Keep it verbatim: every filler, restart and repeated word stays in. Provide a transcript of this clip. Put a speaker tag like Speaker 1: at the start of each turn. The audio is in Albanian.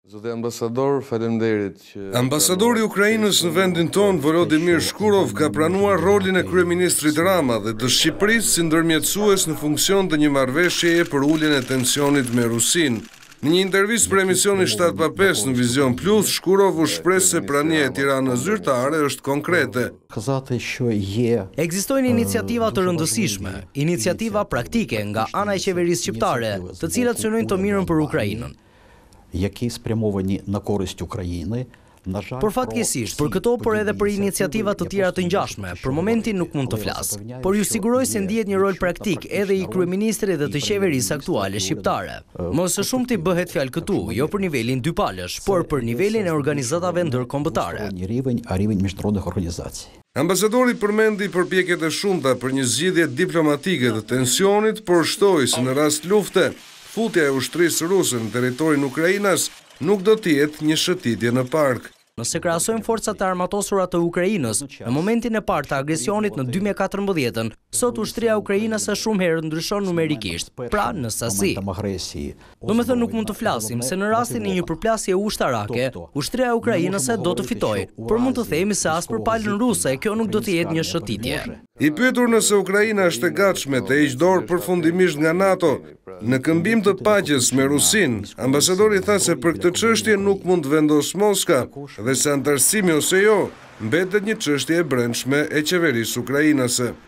Speaker 1: Zotë ambasador, faleminderit që...
Speaker 2: Ambasadori i Ukrainës në vendin tonë, Volodymyr Shkurov, ka pranuar rolin e kryeministrit Rama dhe të Shqipërisë si ndërmjetësues në funksion të një marrëveshjeje për uljen e tensionit me Rusinë. Në një intervistë për emisionin shtatë pa pesë në Vizion Plus, Shkurov u shpreh se prania e Tiranës zyrtare është konkrete.
Speaker 3: Ekzistojnë iniciativa të rëndësishme, iniciativa praktike nga ana e qeverisë shqiptare, të cilat synojnë të mirën për Ukrainën.
Speaker 4: Які спрямовані на користь України.
Speaker 3: Por fatkeqësisht, për këto, por edhe për iniciativa të tjera të ngjashme, për momentin nuk mund të flas. Por ju siguroj se ndihet një rol praktik edhe i kryeministrit dhe të qeverisë aktuale shqiptare. Më së shumti bëhet fjalë këtu, jo për nivelin dypalësh, por për nivelin e organizatave ndërkombëtare.
Speaker 2: Ambasadori përmendi përpjekjet e shumta për një zgjidhje diplomatike të tensionit, por shtoi se në rast lufte, futja e ushtrisë ruse në territorin e Ukrainës nuk do të jetë një shëtitje në park.
Speaker 3: Nëse krahasojmë forcat e armatosura të Ukrainës, në momentin e parë të agresionit në dy mijë e katërmbëdhjetë, sot ushtria e Ukrainës është shumë herë ndryshon numerikisht, pra në sasi. Domethënë nuk mund të flasim se në rastin e një përplasje ushtarake, ushtria e Ukrainës do të fitojë, por mund të themi se as për palën ruse kjo nuk do të jetë një shëtitje.
Speaker 2: I pyetur nëse Ukraina është e gatshme të heqë dorë përfundimisht nga NATO në këmbim të paqes me Rusinë, ambasadori tha se për këtë çështje nuk mund të vendos Moska dhe se antarësimi ose jo mbetet një çështje e brendshme e qeverisë ukrainase.